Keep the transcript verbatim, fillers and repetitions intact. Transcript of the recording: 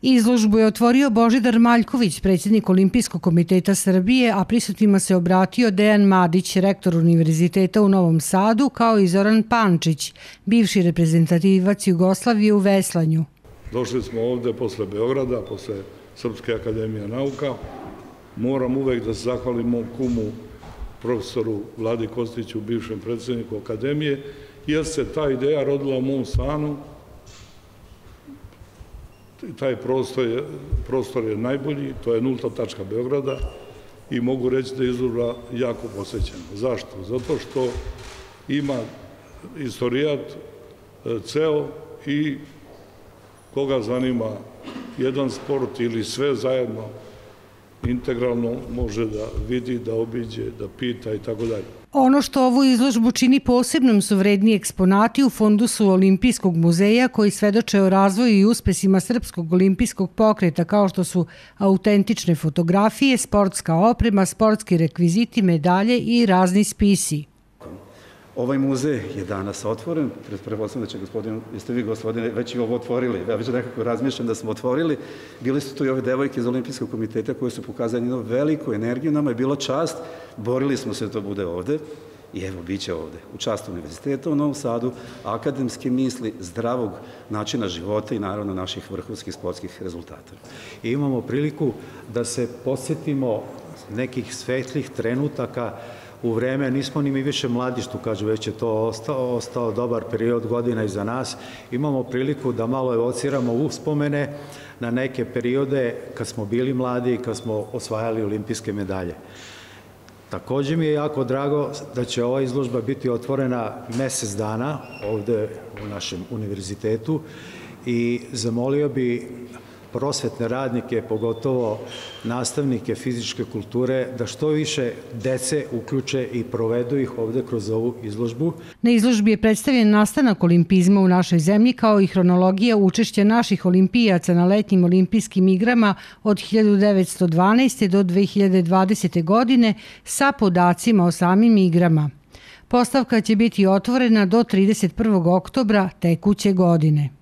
Izložbu je otvorio Božidar Maljković, predsjednik Olimpijskog komiteta Srbije, a prisutnima se obratio Dejan Madić, rektor Univerziteta u Novom Sadu, kao i Zoran Pančić, bivši reprezentativac Jugoslavije u veslanju. Došli smo ovde posle Beograda, posle Srpske akademije nauka. Moram uvek da se zahvalim mom kumu, profesoru Vladi Kostiću, bivšem predsjedniku akademije, jer se ta ideja rodila u mom stanu. Taj prostor je, prostor je najbolji, to je nulta tačka Beograda i mogu reći da je izložba jako posećena. Zašto? Zato što ima istorijat ceo i koga zanima jedan sport ili sve zajedno integralno može da vidi, da obiđe, da pita i tako dalje. Ono što ovu izložbu čini posebnom su vredni eksponati u fondusu Olimpijskog muzeja koji svedoče o razvoju i uspesima srpskog olimpijskog pokreta kao što su autentične fotografije, sportska oprema, sportski rekviziti, medalje i razni spisi. Ovaj muzej je danas otvoren, pretpostavljam da će gospodin, jeste vi gospodine već i ovo otvorili, ja već nekako razmišljam da smo otvorili, bili su tu i ove devojke iz Olimpijskog komiteta koje su pokazali jednu veliku energiju, nama je bilo čast, borili smo se da to bude ovde i evo, bit će ovde, u čast Univerziteta u Novom Sadu, akademske misli, zdravog načina života i naravno naših vrhunskih sportskih rezultata. I imamo priliku da se podsjetimo nekih svetlih trenutaka u vreme, nismo ni mi više mladi, što kažu, već je to ostao, ostao dobar period godina iza nas. Imamo priliku da malo evociramo uspomene na neke periode kad smo bili mladi i kad smo osvajali olimpijske medalje. Takođe mi je jako drago da će ova izložba biti otvorena mesec dana ovde u našem univerzitetu i zamolio bi prosvetne radnike, pogotovo nastavnike fizičke kulture, da što više dece uključe i provedu ih ovde kroz ovu izložbu. Na izložbi je predstavljen nastanak olimpizma u našoj zemlji kao i hronologija učešća naših olimpijaca na letnjim olimpijskim igrama od hiljadu devetsto dvanaeste. do dve hiljade dvadesete. godine sa podacima o samim igrama. Postavka će biti otvorena do trideset prvog oktobra tekuće godine.